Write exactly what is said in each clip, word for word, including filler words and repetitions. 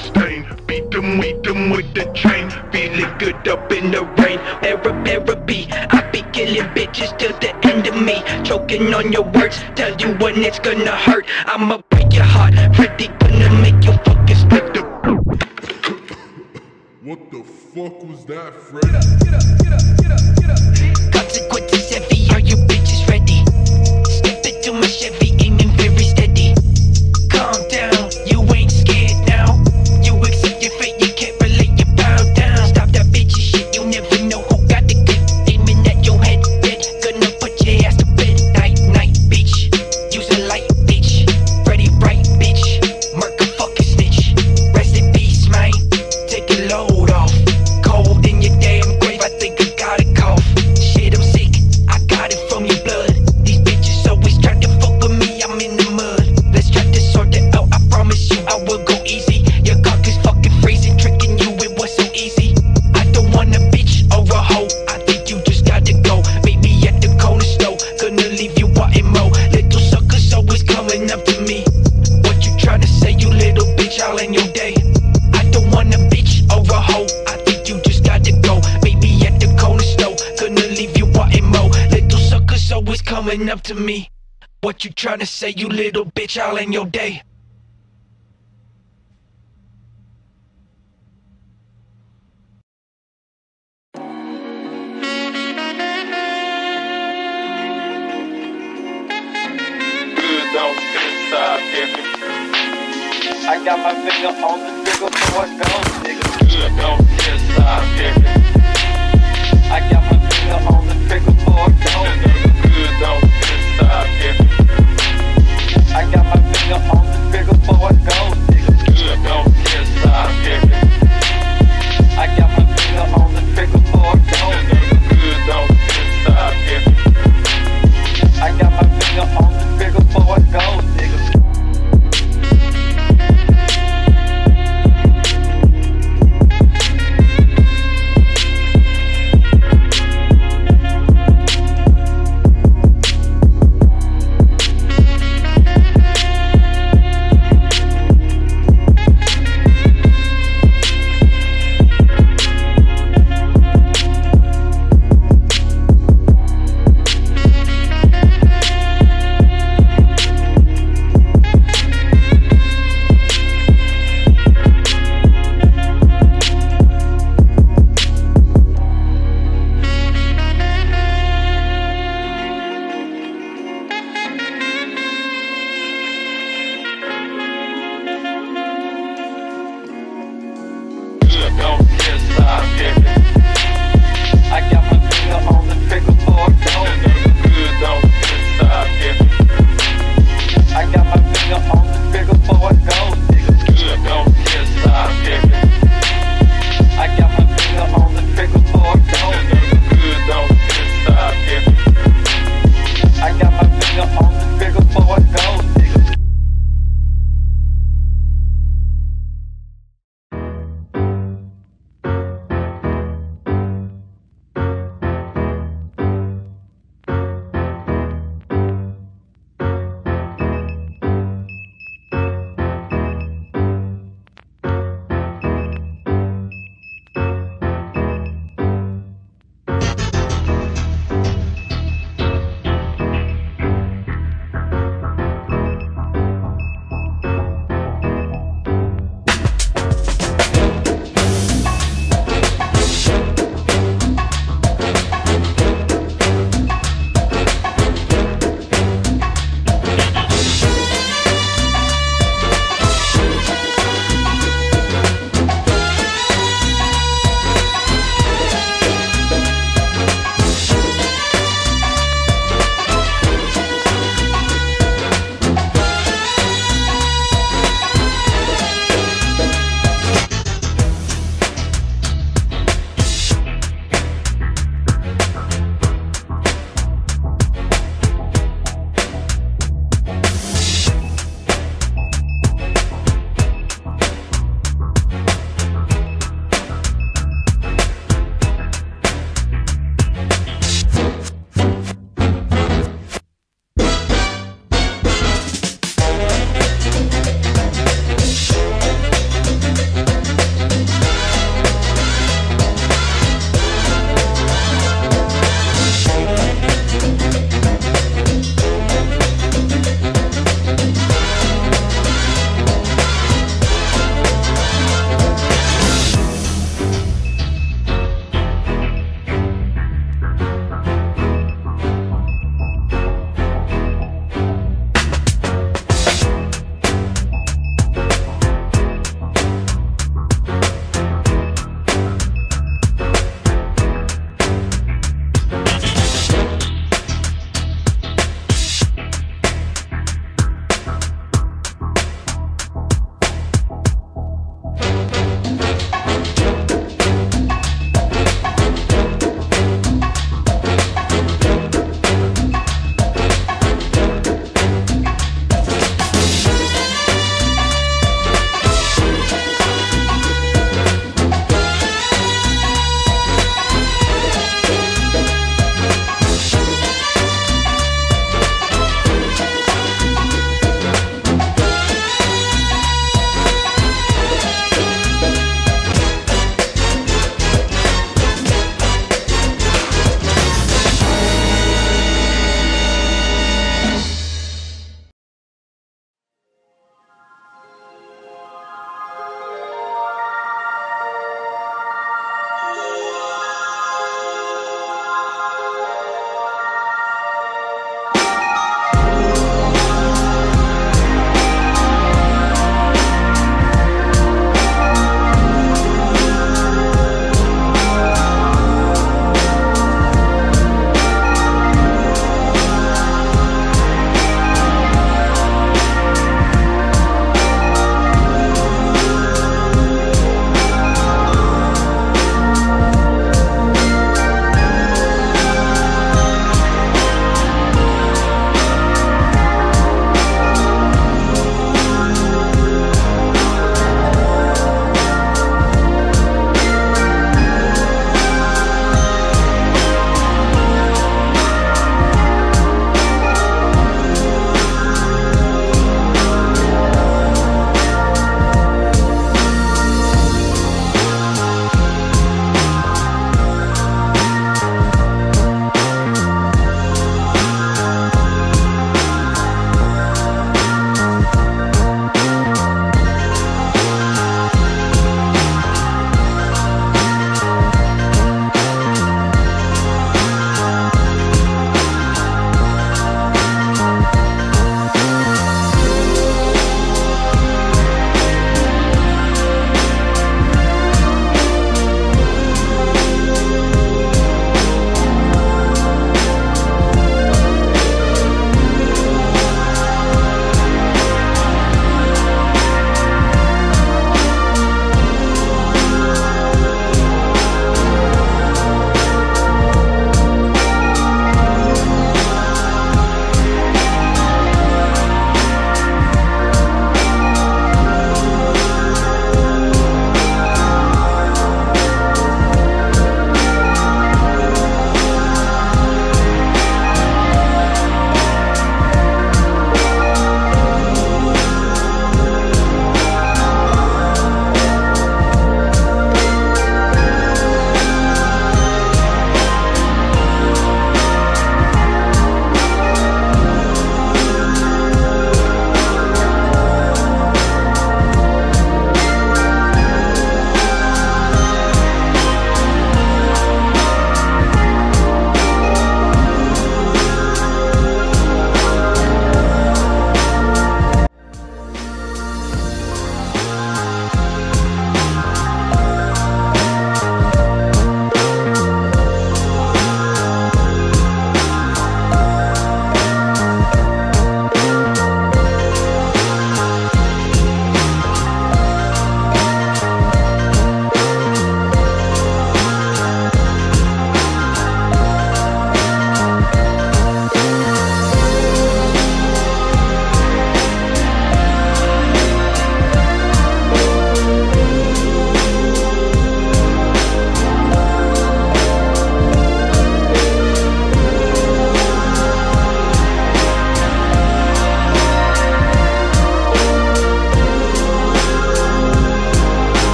stain. Beat them, weed them with the chain. Feeling good up in the rain. Era, therapy, I be killing bitches till the end of me. Choking on your words, tell you when it's gonna hurt. I'ma break your heart, Freddie gonna make you fucking split the. What the fuck was that, Fred? Get up, get up, get up, get up, get up. Consequences heavy, are you bitches ready? Step into my Chevy, aiming very steady. Calm down, you ain't scared now. You accept your fate, you can't relate, you bow down. Stop that bitchy shit, you never know who got the good. Aiming at your head, dead, gonna put your ass to bed. Night, night, bitch, use a light, bitch. Freddie right, bitch, murk a fucking snitch. Rest in peace, man, take a load off. Cold in your damn grave, I think I got a cough. Shit, I'm sick, I got it from your blood. These bitches always try to fuck with me, I'm in the mud. Let's try to sort it out, I promise you I will go easy. Your cock is fucking freezing, tricking you, it was so easy. I don't want a bitch or a hoe, I think you just gotta go. Meet me at the corner store, gonna leave you wanting more. Little suckers always coming up to me. What you tryna say, you little bitch, all in your day? I don't want a bitch or a hoe, I think you just gotta go. Meet me at the corner store, gonna leave you wanting more. Little suckers always coming up to me. What you tryna say, you little bitch, all in your day? Don't stop, nigga. I got my finger on the trigger before it goes, nigga. Good, don't stop, nigga. I got my finger on the trigger before it goes, nigga. Good, don't stop, nigga. I got my finger on the trigger before it goes, nigga. Good, don't stop, nigga. I got my finger on the trigger before it goes, nigga. Good, don't stop, nigga. I got my finger on the trigger before it goes, nigga.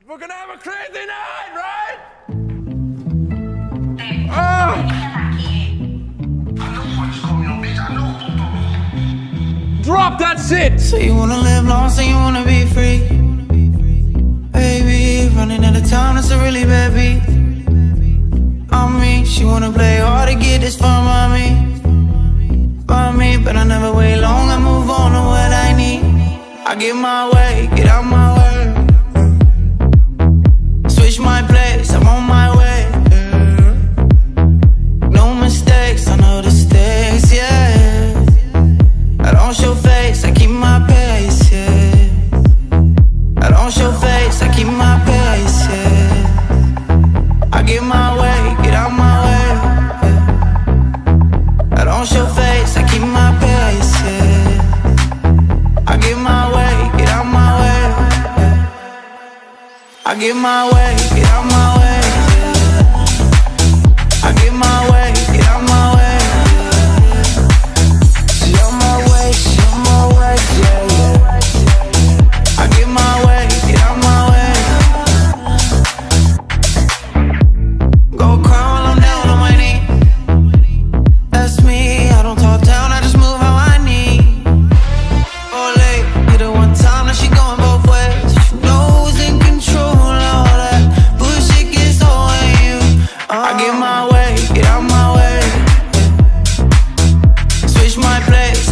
We're gonna have a crazy night, right? Oh. Drop that shit! So you wanna live long, so you wanna be free. Baby, running out of time, that's a really bad beat. I mean, she wanna play hard to get this far by me. By me, but I never wait long, I move on to what I need. I get my way, get out my way. Switch my place, I'm on my way. No mistakes, I know the stakes, yeah. I don't show face, I keep my pace, yeah. I don't show face, I keep my pace, yeah. I get my way, get out my way, yeah. I don't show face, I keep my pace, yeah. I get my way, get out my way, yeah. I get my way, get out my way, yeah. I get my way, get out my way. She on my way, she on my way, yeah, yeah. I get my way, get out my way. Go cry while I'm down on my knee. That's me, I don't talk down, I just move how I need. Oh late, hit her one time, now she going both ways. She knows in control, all that bullshit gets over you. I get my way, get out my way. Switch my place,